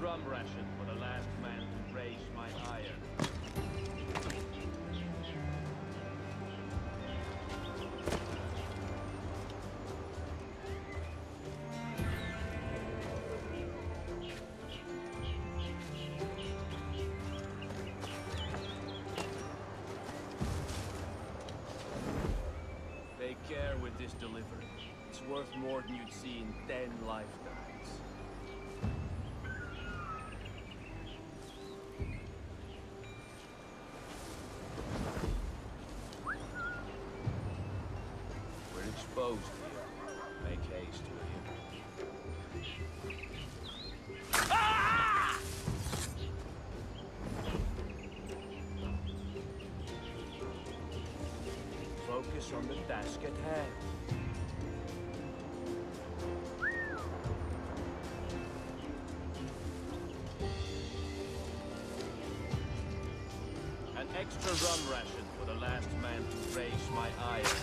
rum ration for the last man to raise my iron. Take care with this delivery. It's worth more than you'd see in 10 lifetimes. We're exposed here. Make haste to him. Ah! Focus on the task at hand. An extra rum ration for the last man to raise my iron.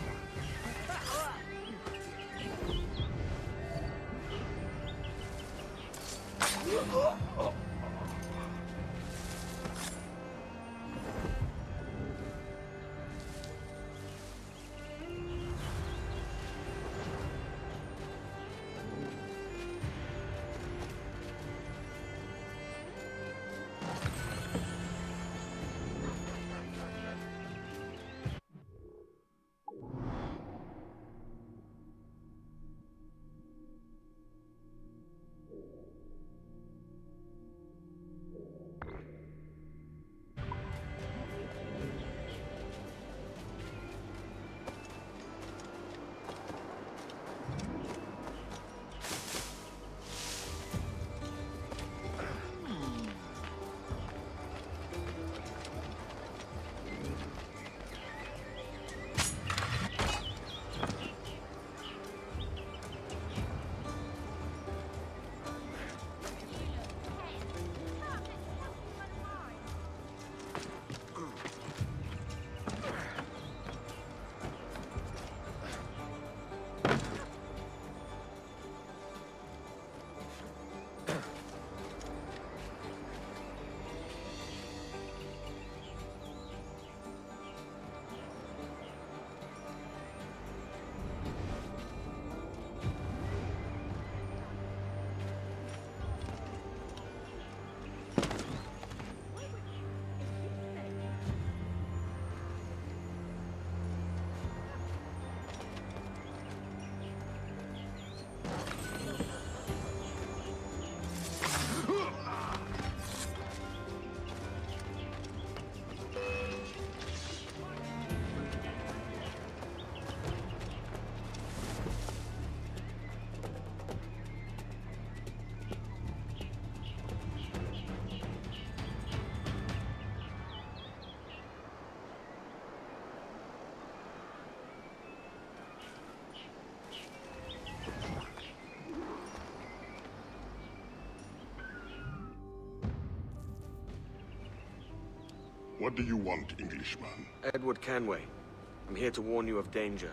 What do you want, Englishman? Edward Kenway. I'm here to warn you of danger.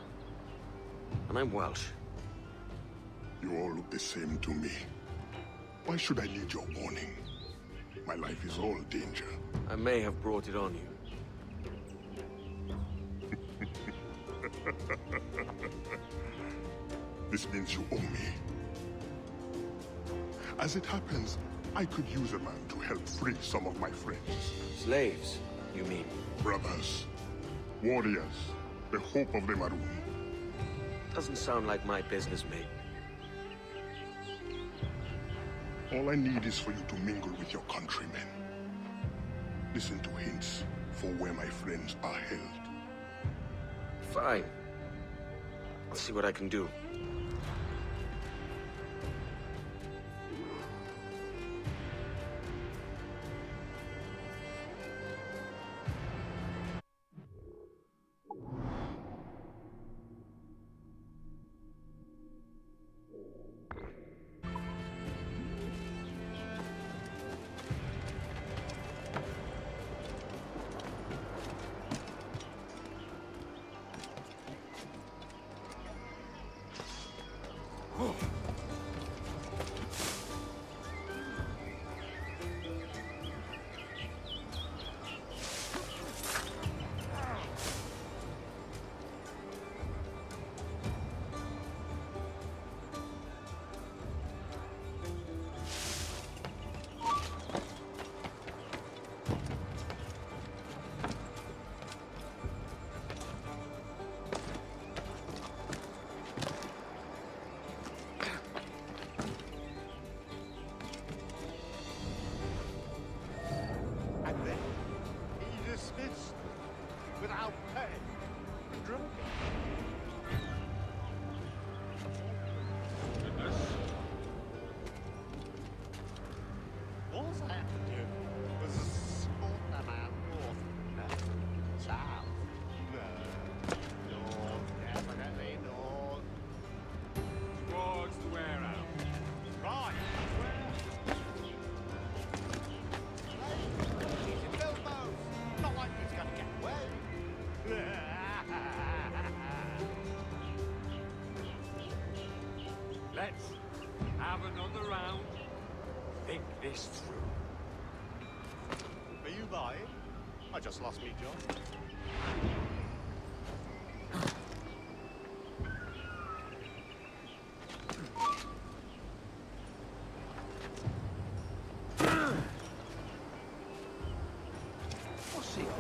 And I'm Welsh. You all look the same to me. Why should I need your warning? My life is all danger. I may have brought it on you. This means you owe me. As it happens, I could use a man to help free some of my friends. Slaves, you mean? Brothers. Warriors. The hope of the Maroon. Doesn't sound like my business, mate. All I need is for you to mingle with your countrymen. Listen to hints for where my friends are held. Fine. I'll see what I can do. Let's have another round. Think this through. Are you buying? I just lost me job. What's he on?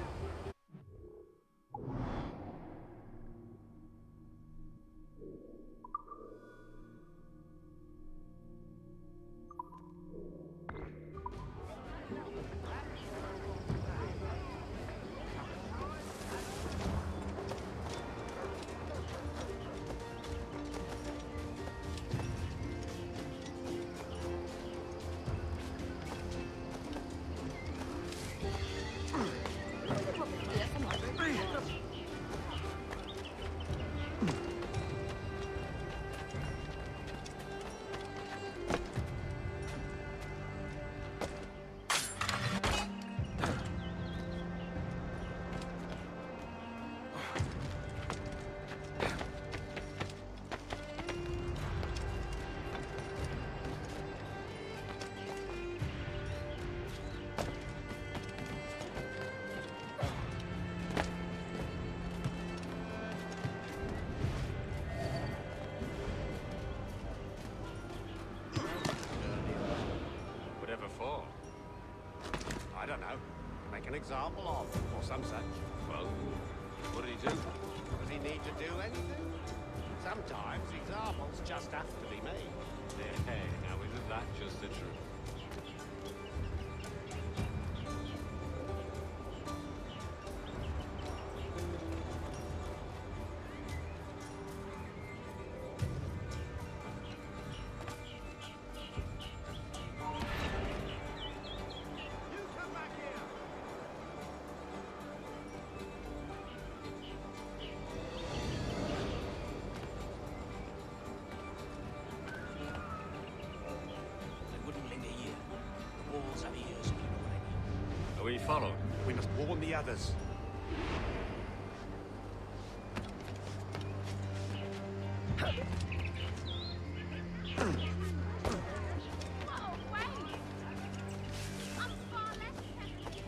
Whatever for? I don't know. Make an example of, or some such. Well, what did he do? Does he need to do anything? Sometimes examples just have to be made. Hey, now isn't that just the truth? They wouldn't linger here. The walls have ears, if you know what I mean. Are we followed? We must warn the others. Whoa, wait! I'm far less sensitive.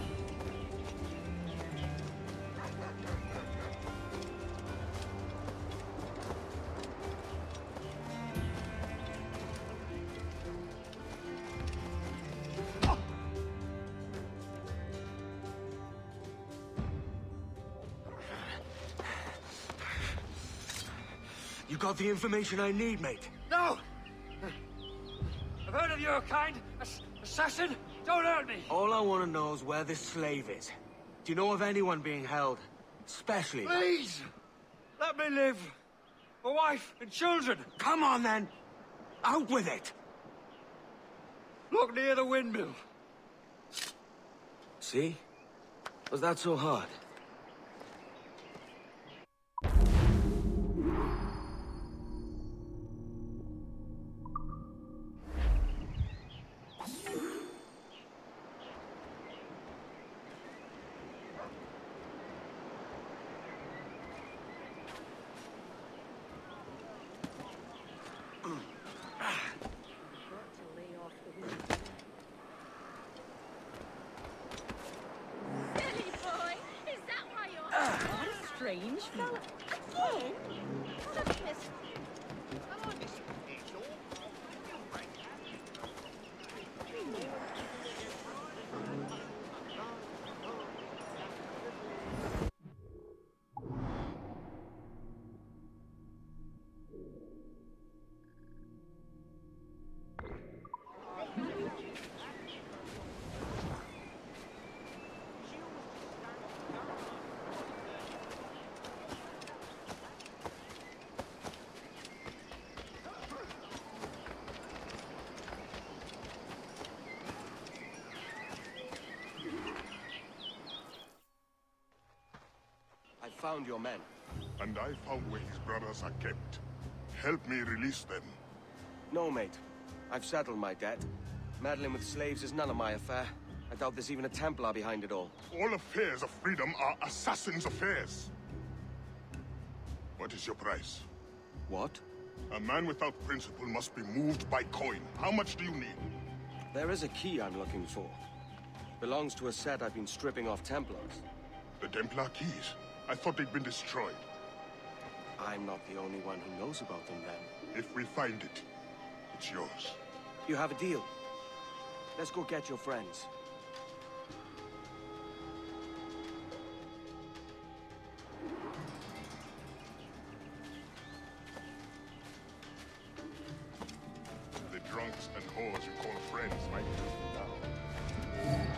You got the information I need, mate. No! I've heard of your kind. Assassin! Don't hurt me! All I want to know is where this slave is. Do you know of anyone being held? Especially... Please! Let me live! A wife and children! Come on, then! Out with it! Look near the windmill. See? Was that so hard? Silly boy! Is that why you're... What a strange fella. Again? Look, miss. Hello, Mr. Mitchell. I found your men. And I found where his brothers are kept. Help me release them. No, mate. I've settled my debt. Meddling with slaves is none of my affair. I doubt there's even a Templar behind it all. All affairs of freedom are assassins' affairs. What is your price? What? A man without principle must be moved by coin. How much do you need? There is a key I'm looking for. Belongs to a set I've been stripping off Templars. The Templar keys? I thought they'd been destroyed. I'm not the only one who knows about them then. If we find it, it's yours. You have a deal. Let's go get your friends. The drunks and whores you call friends might help you now.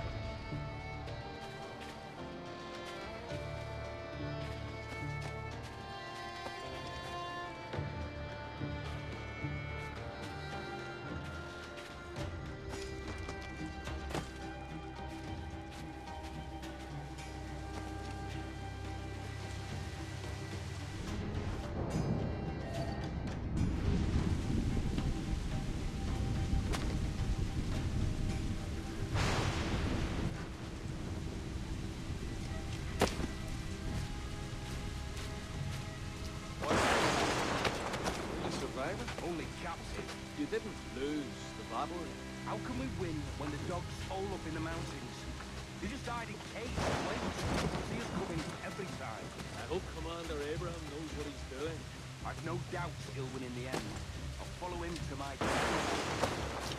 Only captured. You didn't lose the battle. How can we win when the dogs hole up in the mountains? You just hide in caves and wait. See us coming every time. I hope Commander Abraham knows what he's doing. I've no doubt he'll win in the end. I'll follow him to my death.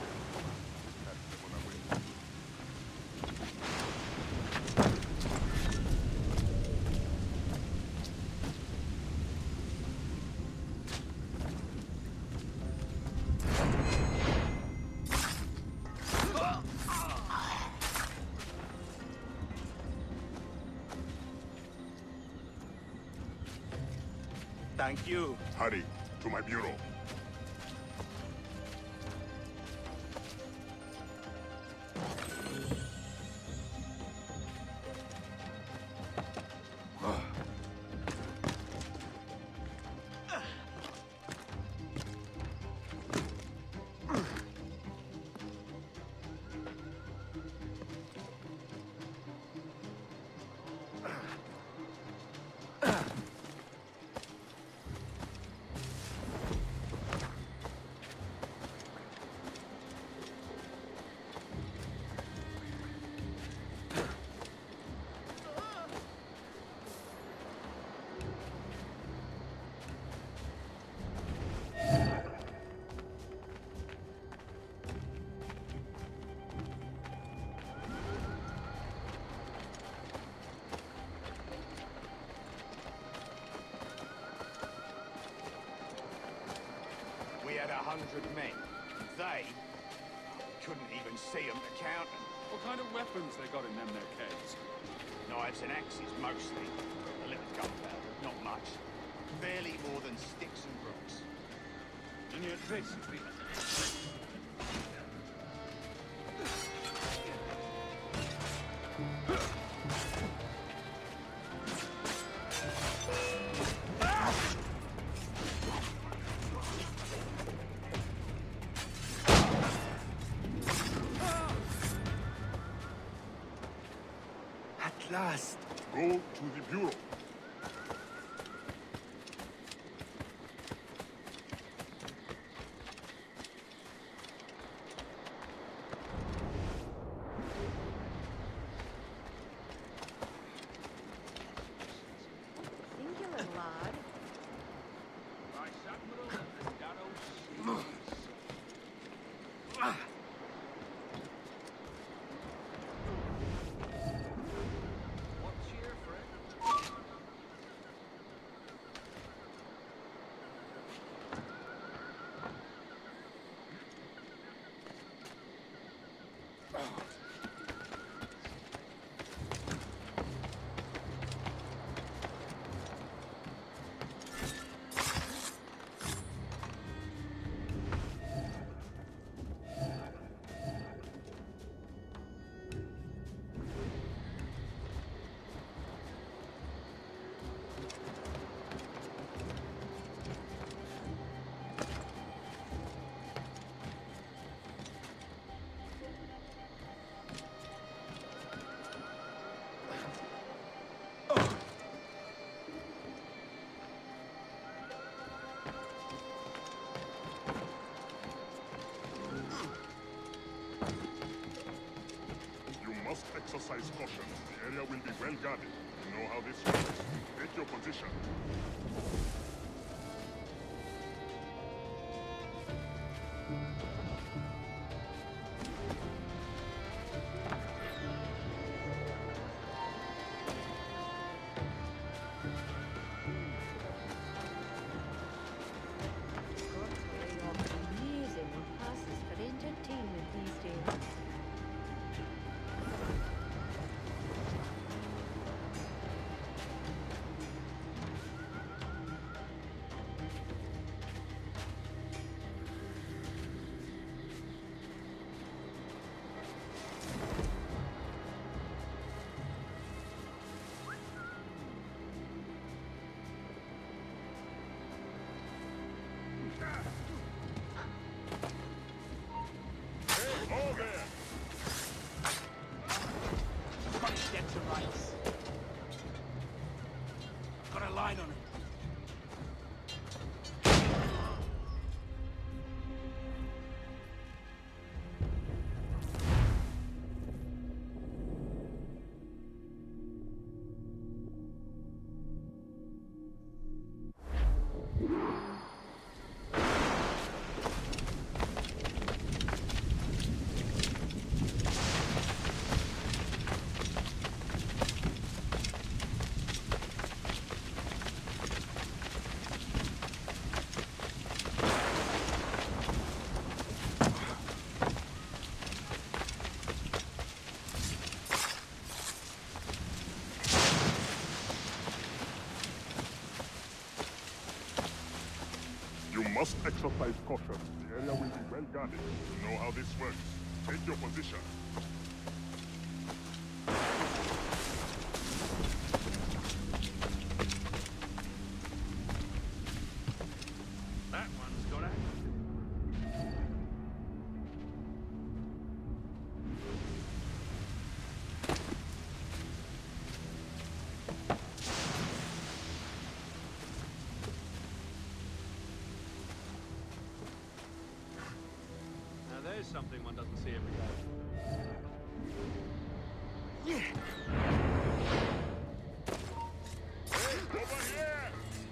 Thank you. Hurry, to my bureau. We had 100 men. They couldn't even see them to count them. What kind of weapons they got in them there caves? Knives and axes, mostly. A little gunpowder, not much. Barely more than sticks and rocks. In your traces, At last! Go to the bureau. Singular, lad. exercise caution. The area will be well guarded. You know how this works. Take your position. Got a line on him. You must exercise caution. The area will be well guarded. You know how this works. Take your position. That one's got it. There's something one doesn't see every day. Over here!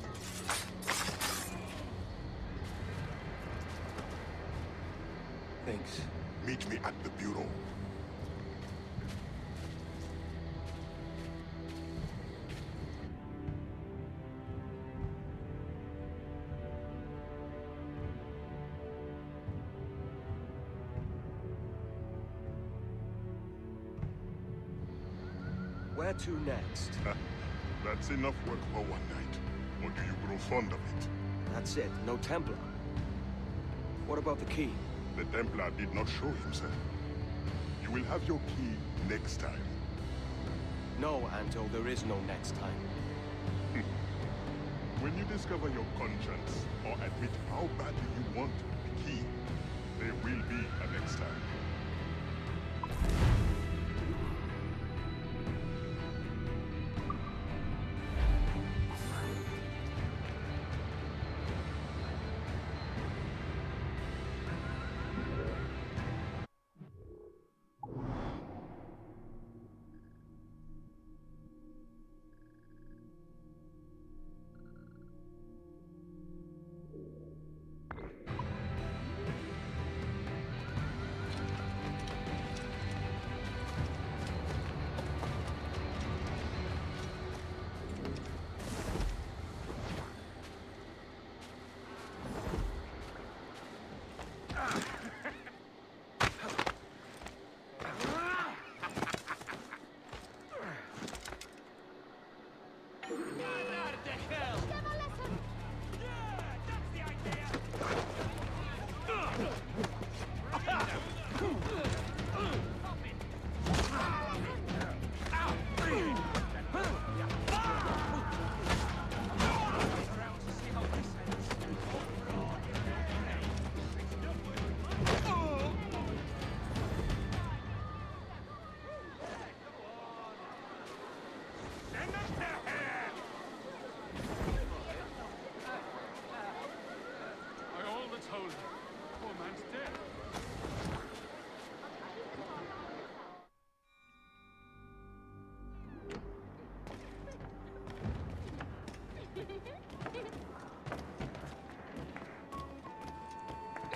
Thanks. Meet me at the bureau. Where to next? That's enough work for one night. Or do you grow fond of it? That's it. No Templar. What about the key? The Templar did not show himself. You will have your key next time. No, Anto, there is no next time. When you discover your conscience, or admit how badly you want the key, there will be a next time.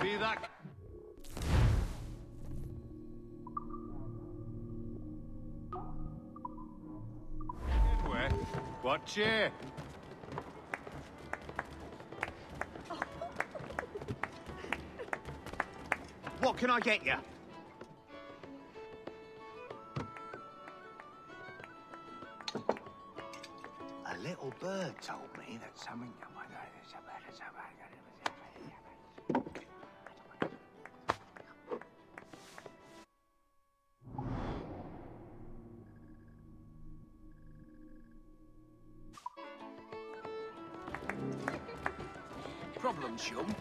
Be that... Anyway, what cheer? What can I get you? A little bird told me that something... Problem, chum?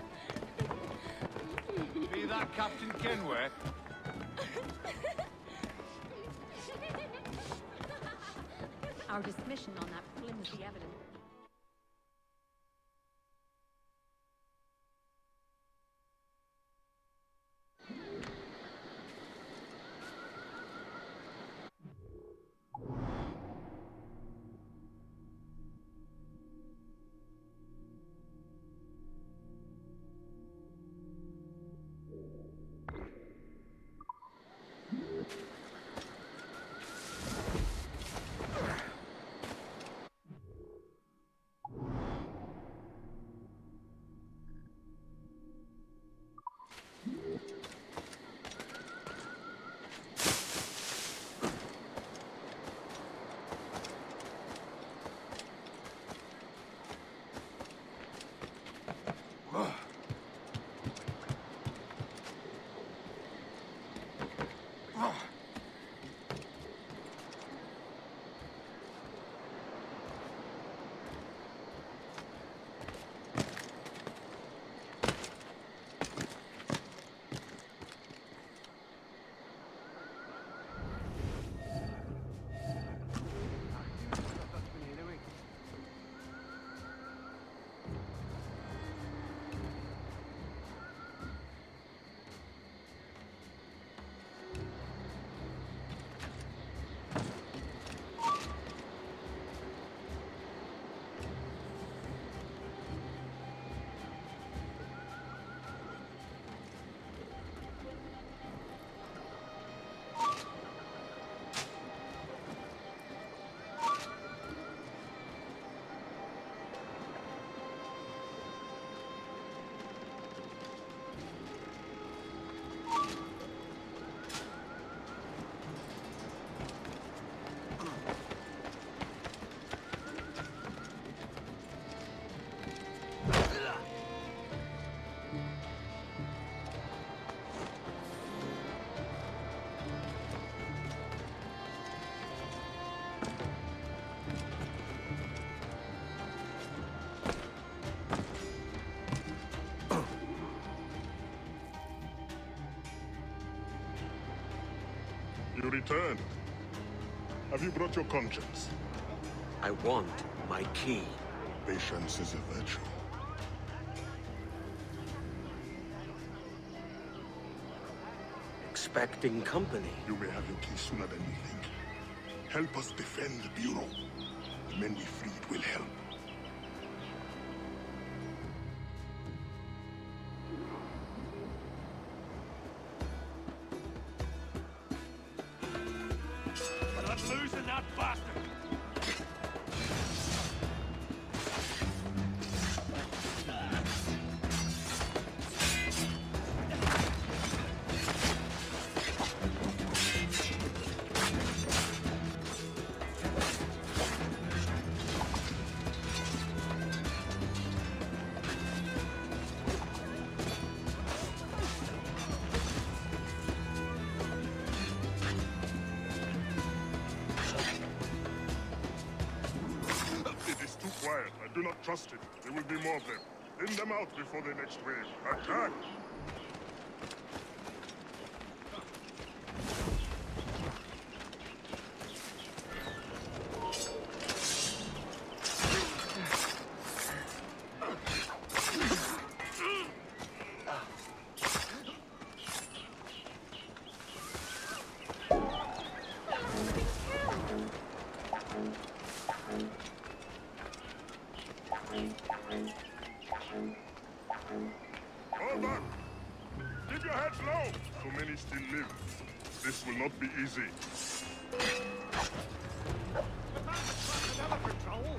Be that Captain Kenway? Our dismission on that flimsy evidence. You returned. Have you brought your conscience? I want my key. Patience is a virtue. Expecting company. You may have your key sooner than you think. Help us defend the Bureau. The men we freed will help. We're not losing that bastard! Quiet. I do not trust it. There will be more of them. Thin them out before the next wave. Attack! Hold back! your heads low! So many still live. This will not be easy. Another patrol?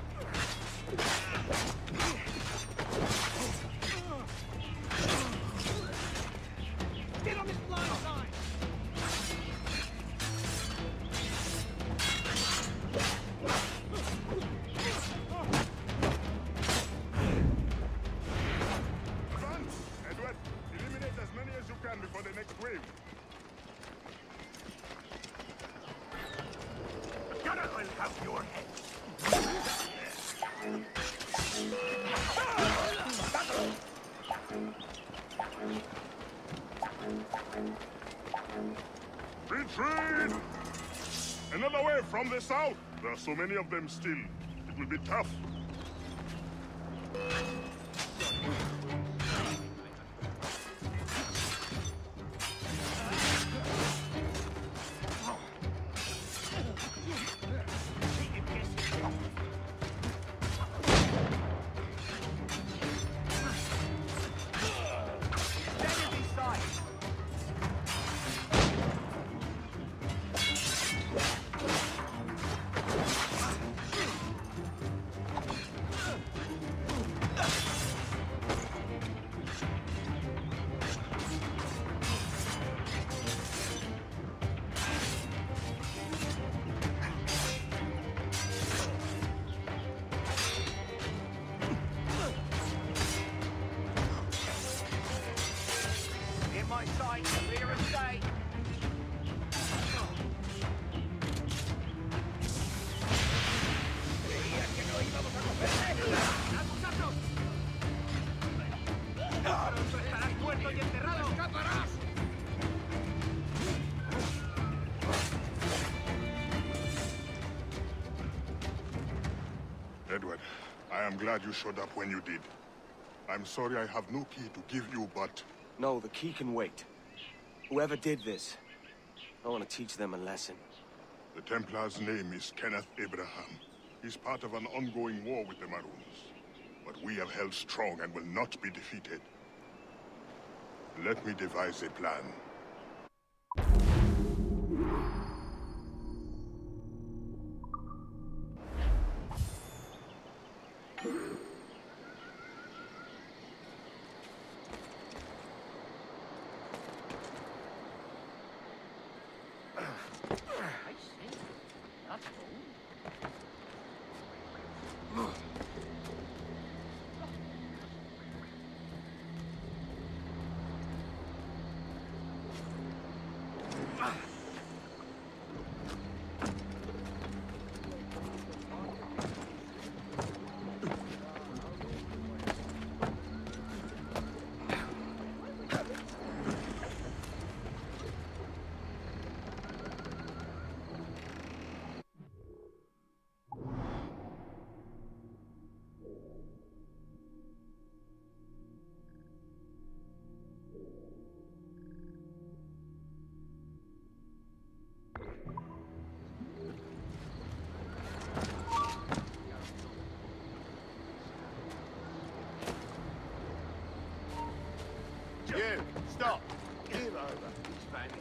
Get on this blind side! Advance! Edward, eliminate as many as you can before the next wave. Gunner will have your head. Retreat! Another wave from the south. There are so many of them still. It will be tough. In my sight, clear as day. Estarás muerto y enterrado. ¡Escaparás! Edward, I am glad you showed up when you did. I'm sorry I have no key to give you, but... No, the key can wait. Whoever did this, I want to teach them a lesson. The Templar's name is Kenneth Abraham. He's part of an ongoing war with the Maroons. But we have held strong and will not be defeated. Let me devise a plan. You, stop. Give over. Spanish.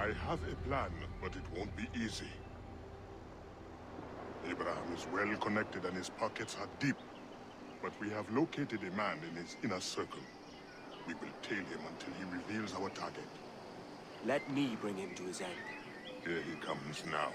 I have a plan, but it won't be easy. Abraham is well connected and his pockets are deep. But we have located a man in his inner circle. We will tail him until he reveals our target. Let me bring him to his end. Here he comes now.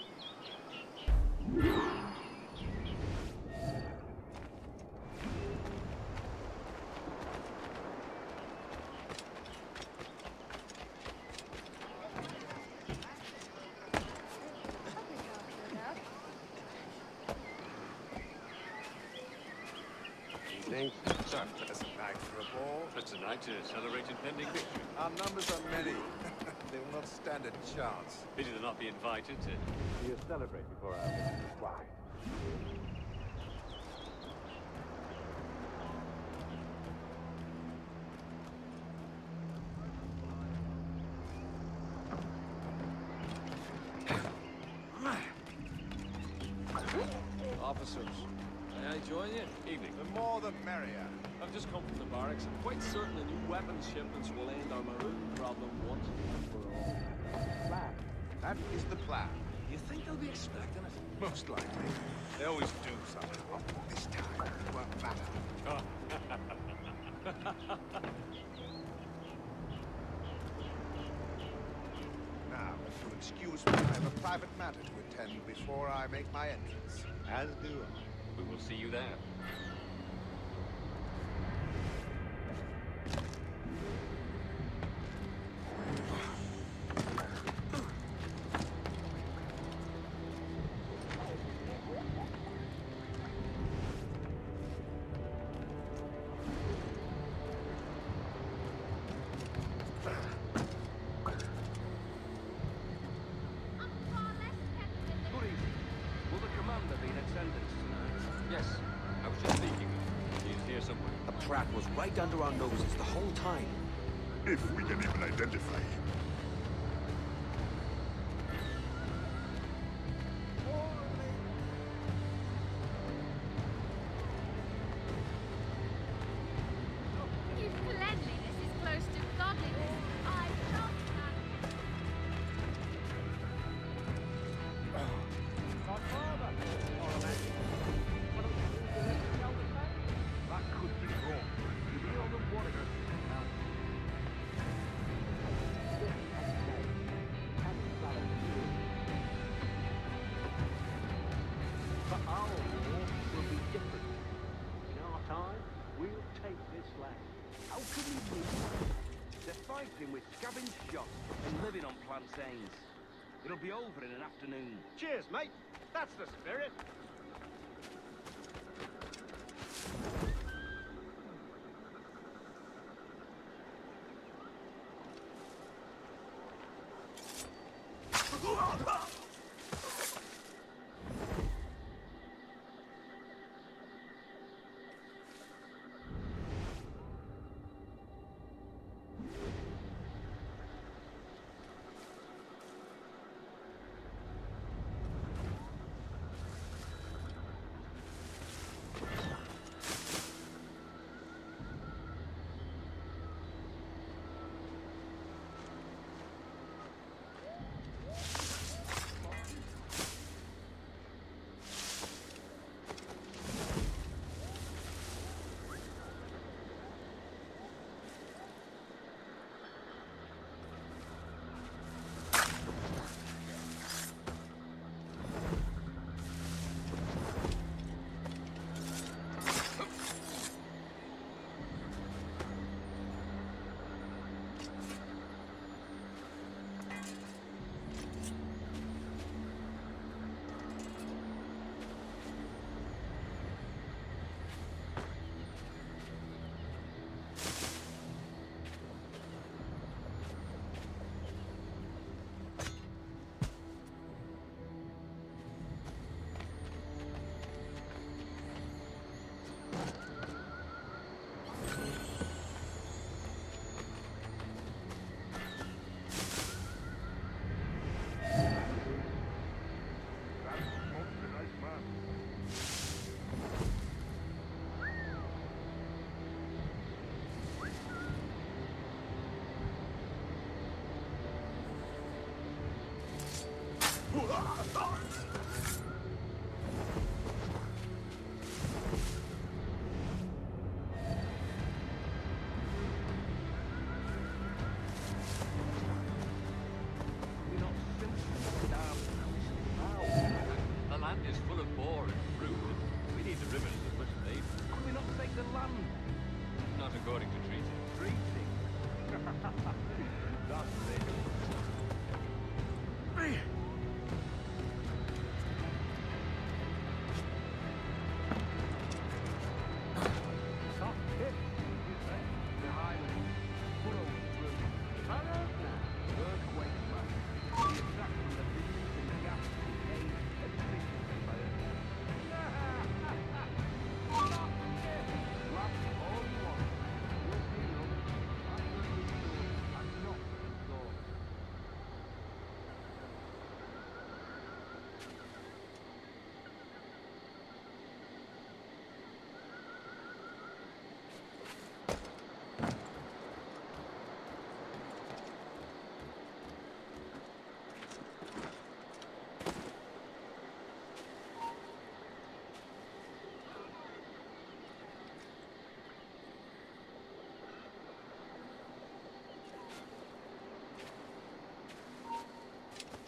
It's a pleasant night for a ball. Just a night to celebrate impending victory. Our numbers are many. They will not stand a chance. Pity to not be invited to... You celebrate before our visit is wide. Officers, may I join you? Evening. The more the merrier. I've just come from the barracks. I'm quite certain the new weapons shipments will end our maroon problem once and for all. Plan. That is the plan. You think they'll be expecting it? Most likely. They always do somehow. This time, it won't matter. Now, if you'll excuse me, I have a private matter to attend before I make my entrance. As do I. We will see you there. Good evening. Will the commander be in attendance tonight? Yes, I was just thinking. He is here somewhere. The Pratt was right under our noses the whole time. If we can even identify him. If cleanliness is close to godliness, I love that. That could be wrong. You hear all the water now. But our war will be different. In our time, we'll take this land. How can we lose? They're fighting with scavenged shots and living on plantains. It'll be over in an afternoon. Cheers, mate. That's the spirit.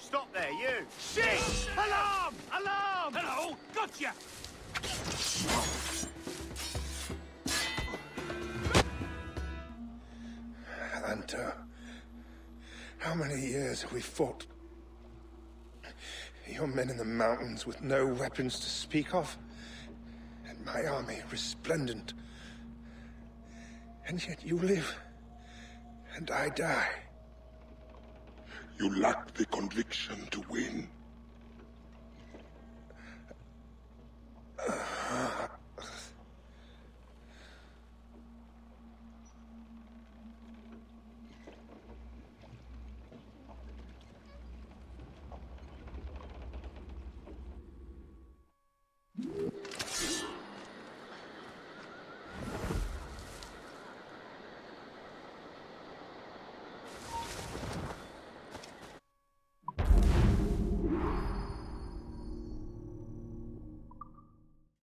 Stop there, you! Shit! Alarm! Alarm! Hello! Gotcha! Hunter, how many years have we fought? Your men in the mountains with no weapons to speak of, and my army resplendent. And yet you live, and I die. You lack the conviction to win.